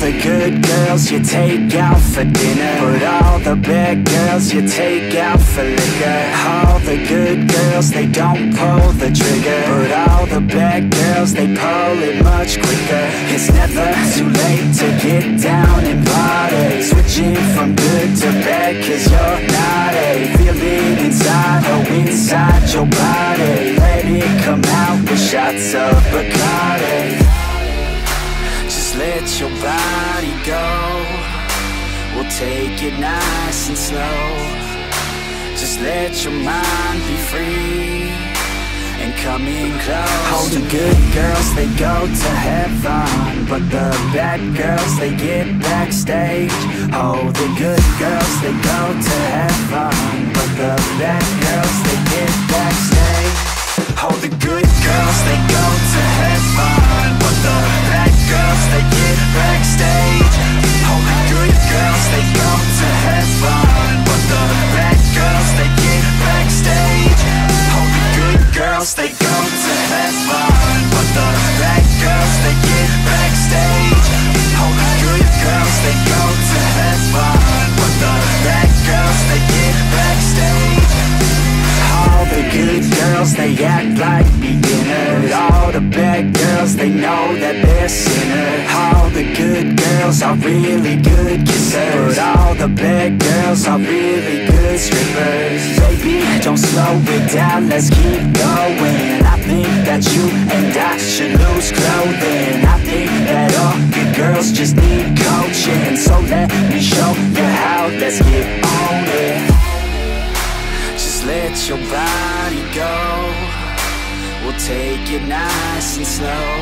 the good girls you take out for dinner, but all the bad girls you take out for liquor. All the good girls, they don't pull the trigger, but all the bad girls, they pull it much quicker. It's never too late to get down and party, switching from good to bad, cause you're naughty. Feel it inside, oh inside your body, let it come out with shots of Bacardi. Just let your body go, we'll take it nice and slow. Just let your mind be free and come in close. All the good girls, they go to heaven, but the bad girls, they get backstage. Oh, the good girls, they go to heaven, but the bad girls, they get backstage. Oh, the good girls, they go to heaven, but the bad girls, they get backstage. Oh, the good girls, they go to heaven, but the bad girls, they get backstage. Oh, the good girls, they go to heaven, but the bad girls, they get backstage. Oh, the good girls, they go to heaven, but the bad girls, they get backstage. All the good girls, they act like beginners, all the bad girls, they know that they're sinners. All the good girls are really good kissers, but all the bad girls are really good strippers. Baby, don't slow it down, let's keep going. I think that you and I should lose clothing. I think that all good girls just need coaching, so let me show you how, let's get on it. Just let your body go, we'll take it nice and slow.